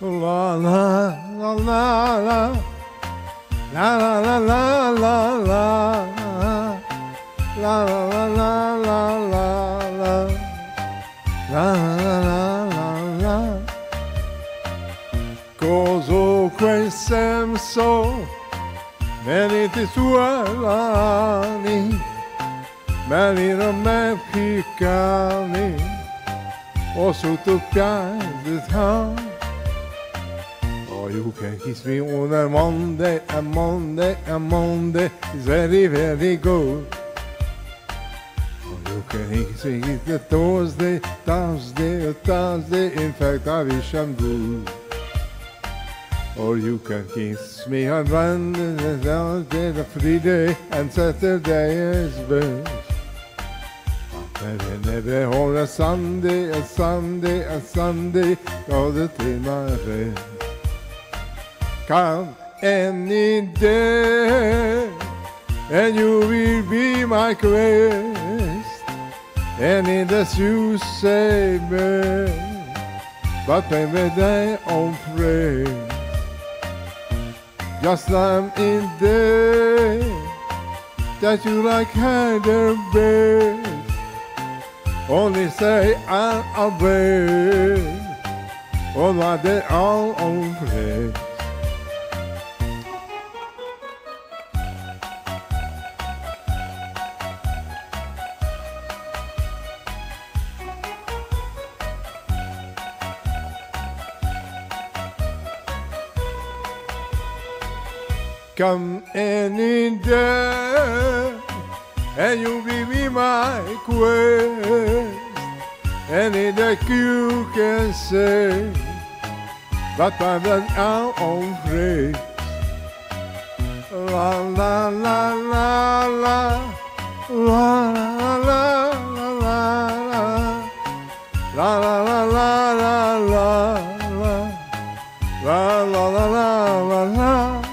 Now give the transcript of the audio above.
La la la la la. La la la la la la. La la la la la la. La la la la la. Gozo quel so meriti suolani, merita me piccani, o sotto piazza. Oh, you can kiss me on a Monday, a Monday, a Monday, it's very, very good. Oh, you can kiss me it's a Thursday, Thursday, Thursday, in fact I wish I'm good. Or you can kiss me on Monday, Thursday, the free day, and Saturday is best. Never on a Sunday, a Sunday, a Sunday, cause it's in my head. Come any day, and you will be my quest. Any that you say, but maybe they on pray. Just I'm in there that you like harder best. Only say I'll wait. All my day all on play. Come any day, and you give me my quest. Any that you can say, but I'm not our own phrase. La la la la la, la la la la la, la la la la la la, la la la la la la.